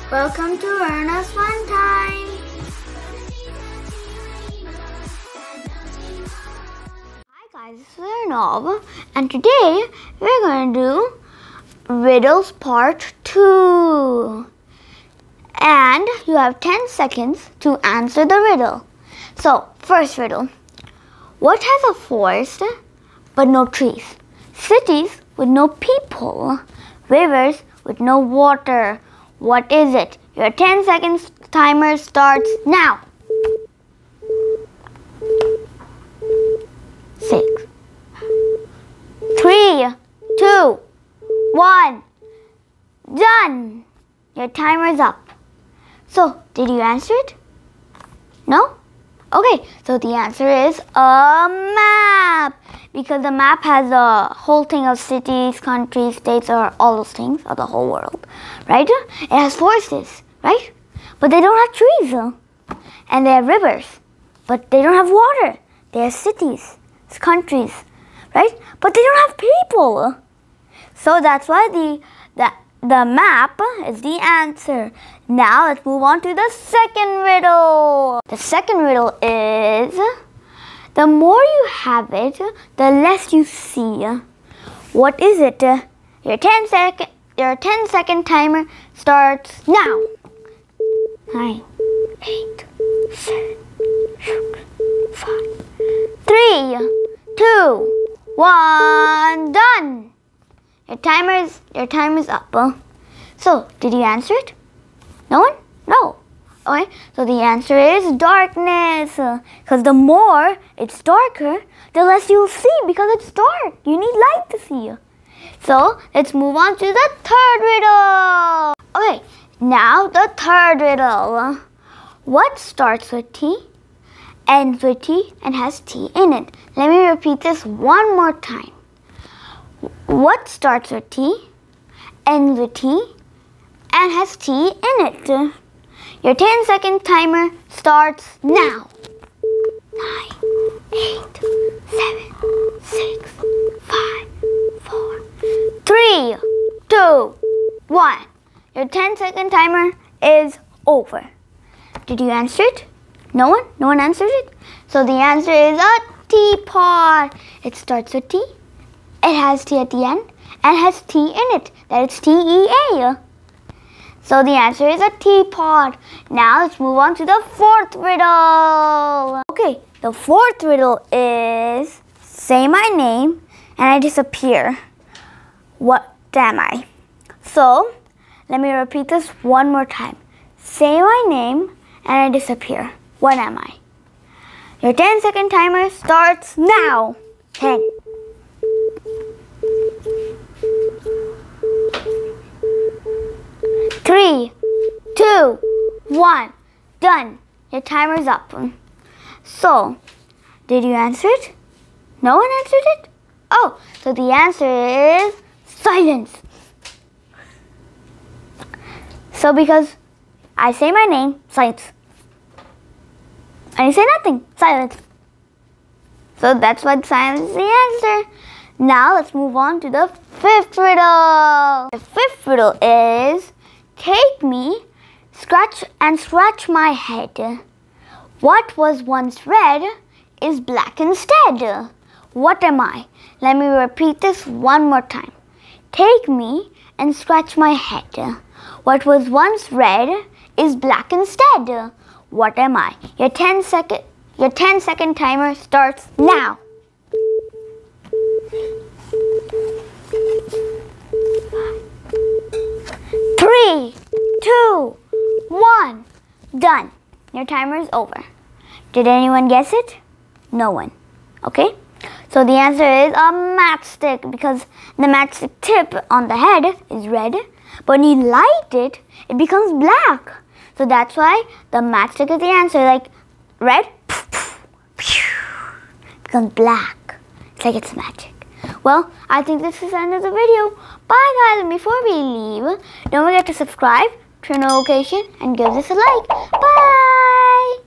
Welcome to Erna's Fun Time. Hi guys, this is Arnav, and today we're going to do Riddles Part 2. And you have 10 seconds to answer the riddle. So, first riddle. What has a forest but no trees? Cities with no people? Rivers with no water? What is it? Your 10 seconds timer starts now. 6, 3, 2, 1. Done. Your timer's up. So, did you answer it? No? Okay, so the answer is a map. Because the map has a whole thing of cities, countries, states, or all those things of the whole world, right? It has forests, right? But they don't have trees. And they have rivers, but they don't have water. They have cities, countries, right? But they don't have people. So that's why the map is the answer. Now let's move on to the second riddle. The second riddle is, the more you have it, the less you see. What is it? Your 10 second timer starts now. 9, 8, 7, 6, 5, 3, 2, 1, done. Your time is up. So, did you answer it? No one? No. Okay, so the answer is darkness. Because the more it's darker, the less you'll see because it's dark. You need light to see. So, let's move on to the third riddle. Okay, now the third riddle. What starts with T, ends with T, and has T in it? Let me repeat this one more time. What starts with T, ends with T, and has T in it? Your 10 second timer starts now. 9, 8, 7, 6, 5, 4, 3, 2, 1. Your 10 second timer is over. Did you answer it? No one? No one answered it? So the answer is a teapot. It starts with T. It has T at the end and has T in it. That is T-E-A. So the answer is a teapot. Now let's move on to the fourth riddle. Okay, the fourth riddle is, say my name and I disappear. What am I? So, let me repeat this one more time. Say my name and I disappear. What am I? Your 10 second timer starts now. 10. 3, 2, 1, done. Your timer's up. So, did you answer it? No one answered it? Oh, so the answer is silence. So because I say my name, silence. And you say nothing, silence. So that's why silence is the answer. Now let's move on to the fifth riddle. The fifth riddle is, take me, scratch my head. What was once red is black instead. What am I? Let me repeat this one more time. Take me and scratch my head. What was once red is black instead. What am I? Your 10 second timer starts now. 3, 2, 1, done. Your timer is over. Did anyone guess it? No one. Okay? So the answer is a matchstick, because the matchstick tip on the head is red, but when you light it, it becomes black. So that's why the matchstick is the answer. Like red, becomes black. It's like it's magic. Well, I think this is the end of the video. Bye guys, and before we leave, don't forget to subscribe, turn on notification, and give this a like. Bye!